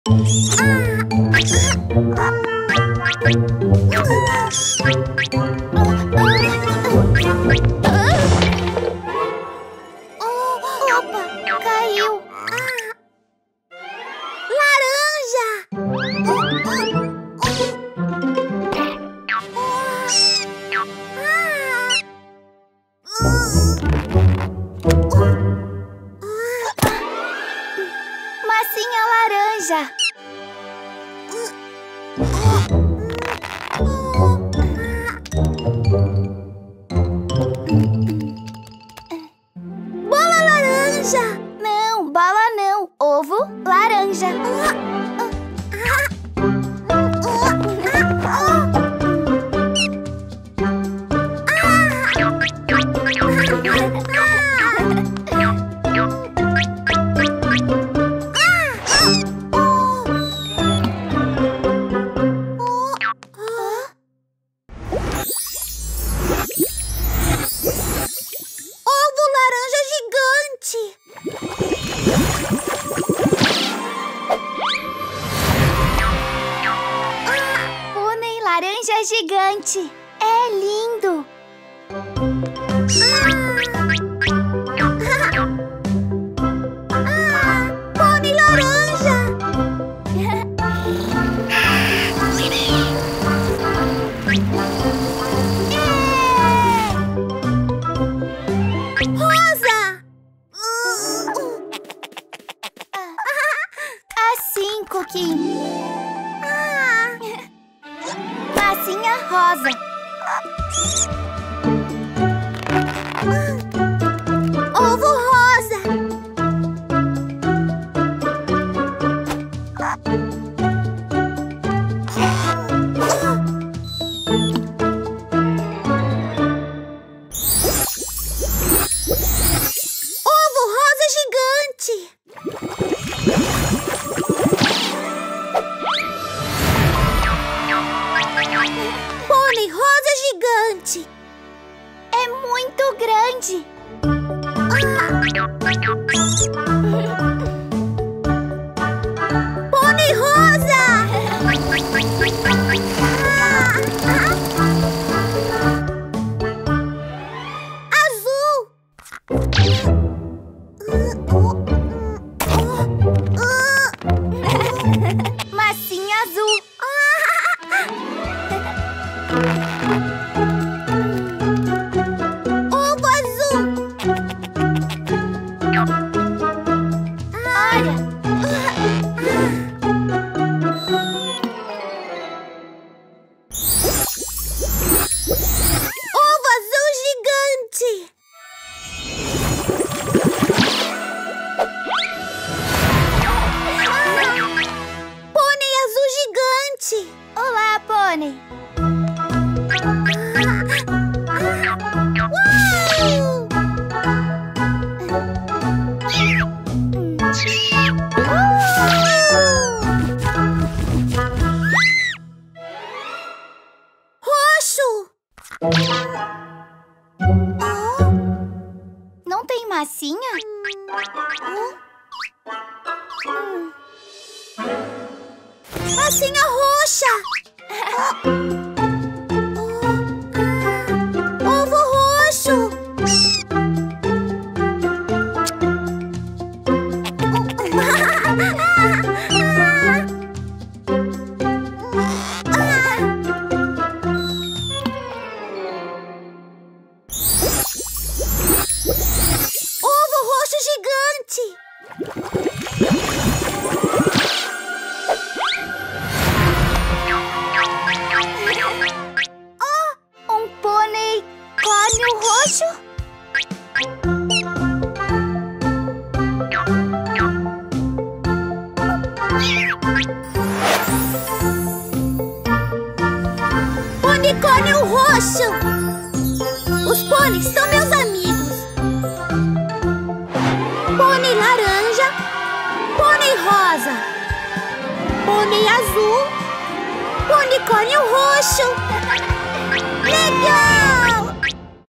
Opa, caiu. Laranja! Massinha laranja. Bola laranja. Não, bola não. Ovo laranja. Ovo laranja gigante. Pônei laranja gigante. É lindo. Pônei laranja. Rosa. Assim, Cookie. Massinha rosa. Ovo rosa. Ovo rosa gigante. Pônei rosa gigante. É muito grande. Pônei rosa. Azul. Massinha azul. Ovo azul. Olha. Ovo azul gigante. Pônei azul gigante. Olá, pônei. Roxo. Não tem massinha? Massinha roxa. Ovo roxo. Ovo roxo gigante. Um pônei córneo roxo. Unicórnio roxo. Os pôneis são meus amigos. Pônei laranja. Pônei rosa. Pônei azul. Unicórnio roxo. Legal!